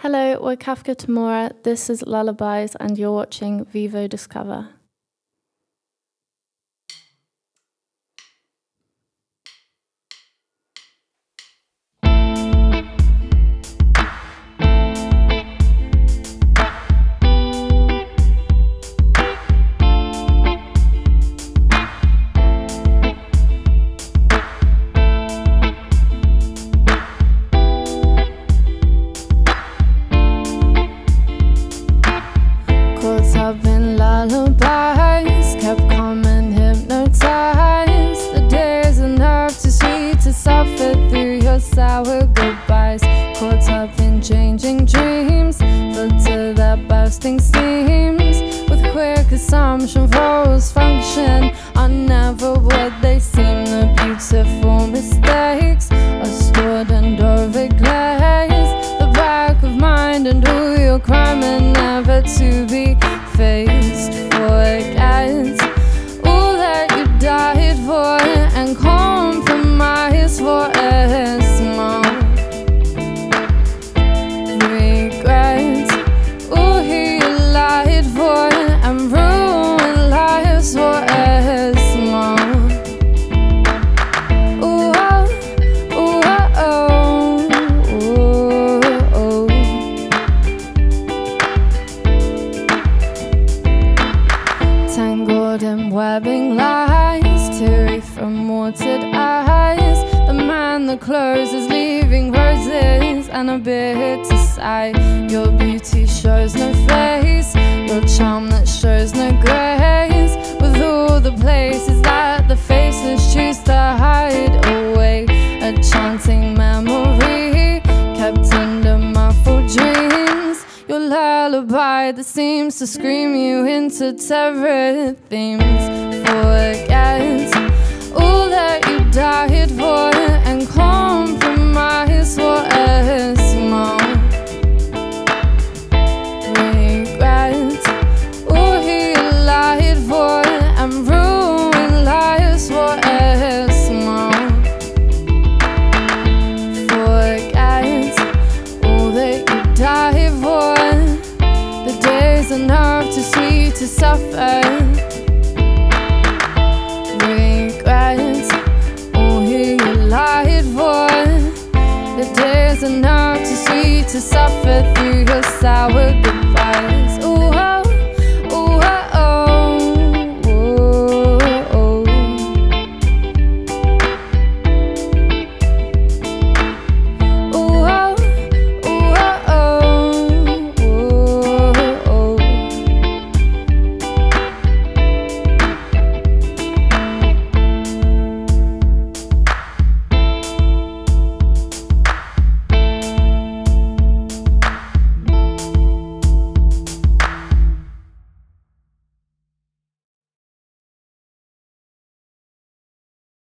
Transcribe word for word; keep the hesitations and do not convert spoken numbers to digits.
Hello, we're Kafka Tamora, this is Lullabies, and you're watching Vivo Discover. Up in lullabies, kept calm and hypnotized. The days enough too sweet to suffer through your sour goodbyes. Caught up in changing dreams, filled to the bursting seams. With quick assumption, false function are never what they seem. The beautiful mistakes are stored under a glaze. The back of mind and who you're crime never to be faced. Forget all that you died for and compromise for a small regret. All he lied for and ruined lives for a small. Ooh, oh, ooh, oh, ooh, oh. Tangled in webbing lies, teary from watered eyes. The man that closes, leaving roses and a bitter sigh. Your beauty shows no face, your charm that shows no grace. With all the places that the faceless choose to hide away, a chanting memory kept under muffled dreams. Your lullaby that seems to scream you into terror themes. Forget all that you died for and compromise for a small regret. All he lied for and ruined lives for a small. Forget all that you died for. The days enough too sweet to suffer. Regret all he lied for. The days enough too sweet to suffer through your sour goodbye.